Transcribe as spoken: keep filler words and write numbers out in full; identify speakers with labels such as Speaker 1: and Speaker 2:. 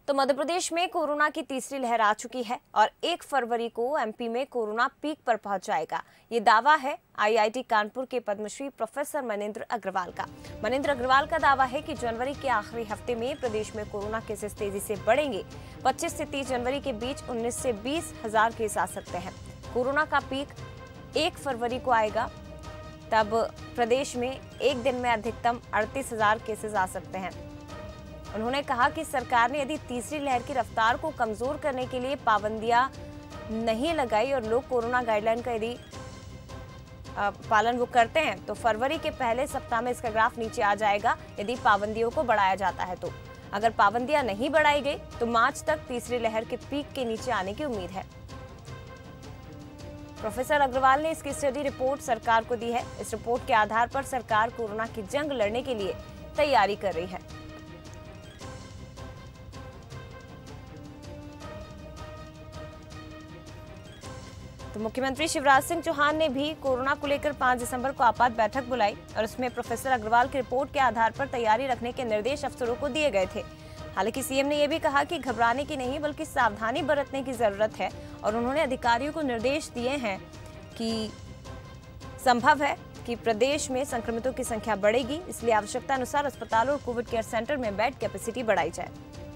Speaker 1: तो मध्य प्रदेश में कोरोना की तीसरी लहर आ चुकी है और एक फरवरी को एमपी में कोरोना पीक पर पहुंच जाएगा। ये दावा है आईआईटी कानपुर के पद्मश्री प्रोफेसर मनेंद्र अग्रवाल का। मनेंद्र अग्रवाल का दावा है कि जनवरी के आखिरी हफ्ते में प्रदेश में कोरोना केसेस तेजी से बढ़ेंगे। पच्चीस से तीस जनवरी के बीच उन्नीस से बीस हजार केस आ सकते हैं। कोरोना का पीक एक फरवरी को आएगा, तब प्रदेश में एक दिन में अधिकतम अड़तीस हजार केसेस आ सकते हैं। उन्होंने कहा कि सरकार ने यदि तीसरी लहर की रफ्तार को कमजोर करने के लिए पाबंदियां नहीं लगाई और लोग कोरोना गाइडलाइन का यदि पालन वो करते हैं तो फरवरी के पहले सप्ताह में इसका ग्राफ नीचे आ जाएगा यदि पाबंदियों को बढ़ाया जाता है। तो अगर पाबंदियां नहीं बढ़ाई गई तो मार्च तक तीसरी लहर के पीक के नीचे आने की उम्मीद है। प्रोफेसर अग्रवाल ने इसकी स्टडी रिपोर्ट सरकार को दी है। इस रिपोर्ट के आधार पर सरकार कोरोना की जंग लड़ने के लिए तैयारी कर रही है। तो मुख्यमंत्री शिवराज सिंह चौहान ने भी कोरोना को लेकर पाँच दिसंबर को आपात बैठक बुलाई और उसमें प्रोफेसर अग्रवाल की रिपोर्ट के आधार पर तैयारी रखने के निर्देश अफसरों को दिए गए थे। हालांकि सीएम ने यह भी कहा कि घबराने की नहीं बल्कि सावधानी बरतने की जरूरत है और उन्होंने अधिकारियों को निर्देश दिए हैं कि संभव है कि प्रदेश में संक्रमितों की संख्या बढ़ेगी, इसलिए आवश्यकता अनुसार अस्पतालों और कोविड केयर सेंटर में बेड कैपेसिटी बढ़ाई जाए।